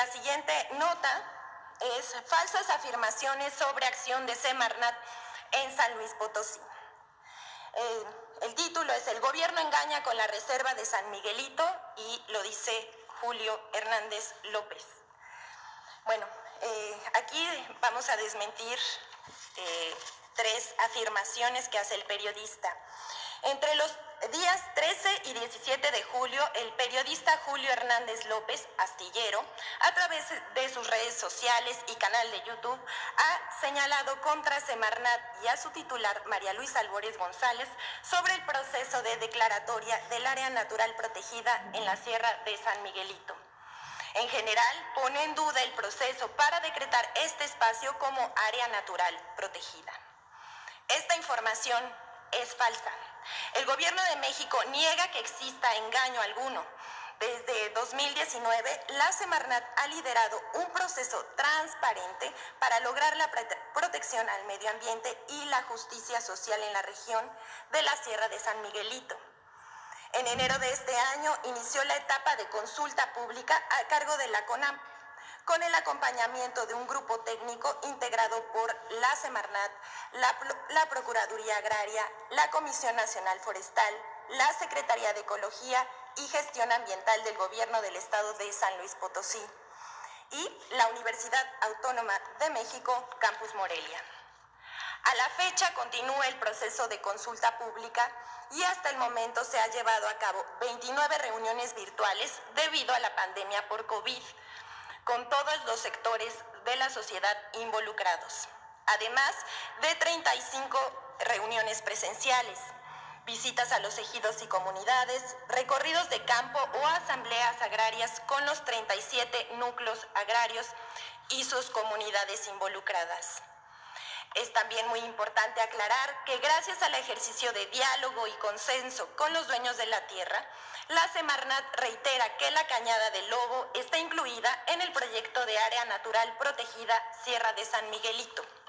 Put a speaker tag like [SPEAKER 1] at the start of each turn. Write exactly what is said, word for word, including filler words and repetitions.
[SPEAKER 1] la siguiente nota es falsas afirmaciones sobre acción de Semarnat en San Luis Potosí. Eh, el título es: El gobierno engaña con la reserva de San Miguelito, y lo dice Julio Hernández López. Bueno, eh, aquí vamos a desmentir eh, tres afirmaciones que hace el periodista. Entre los días trece y diecisiete de julio, el periodista Julio Hernández López, astillero, a través de sus redes sociales y canal de YouTube, ha señalado contra Semarnat y a su titular, María Luisa Albores González, sobre el proceso de declaratoria del área natural protegida en la Sierra de San Miguelito. En general, pone en duda el proceso para decretar este espacio como área natural protegida. Esta información es falsa. El gobierno de México niega que exista engaño alguno. Desde dos mil diecinueve, la Semarnat ha liderado un proceso transparente para lograr la protección al medio ambiente y la justicia social en la región de la Sierra de San Miguelito. En enero de este año inició la etapa de consulta pública a cargo de la CONAMP, con el acompañamiento de un grupo técnico integrado por la Semarnat, la, la Procuraduría Agraria, la Comisión Nacional Forestal, la Secretaría de Ecología y Gestión Ambiental del Gobierno del Estado de San Luis Potosí y la Universidad Autónoma de México, Campus Morelia. A la fecha continúa el proceso de consulta pública y hasta el momento se ha llevado a cabo veintinueve reuniones virtuales debido a la pandemia por COVID, con todos los sectores de la sociedad involucrados, además de treinta y cinco reuniones presenciales, visitas a los ejidos y comunidades, recorridos de campo o asambleas agrarias con los treinta y siete núcleos agrarios y sus comunidades involucradas. Es también muy importante aclarar que gracias al ejercicio de diálogo y consenso con los dueños de la tierra, la Semarnat reitera que la Cañada del Lobo está incluida en el proyecto de Área Natural Protegida Sierra de San Miguelito.